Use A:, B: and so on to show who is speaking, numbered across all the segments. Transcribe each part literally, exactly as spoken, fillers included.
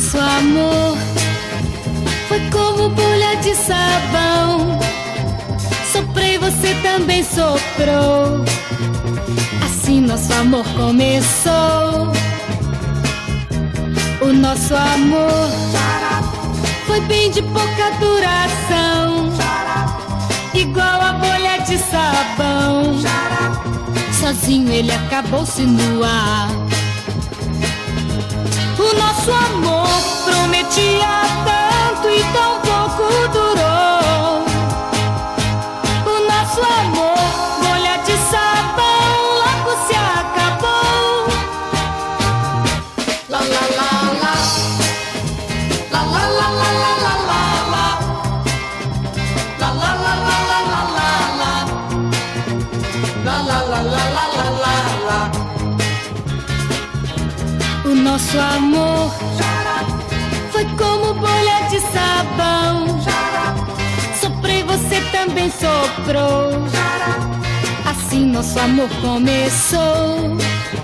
A: nosso amor foi como bolha de sabão. Soprei, você também soprou. Assim nosso amor começou. O nosso amor foi bem de pouca duração, igual a bolha de sabão. Sozinho ele acabou-se no ar. O nosso amor prometia tanto e tão pouco durou. O nosso amor, bolha de sabão, logo se acabou. La la la la, la la la la la la la, la la la la la la la, la la la la la la la. O nosso amor foi como bolha de sabão. Soprei, você também soprou. Assim nosso amor começou.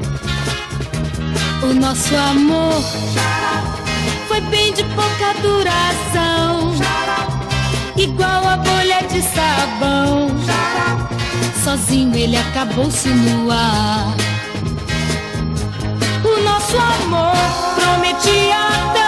A: O nosso amor foi bem de pouca duração, igual a bolha de sabão. Sozinho ele acabou-se no ar. O nosso amor prometia tanto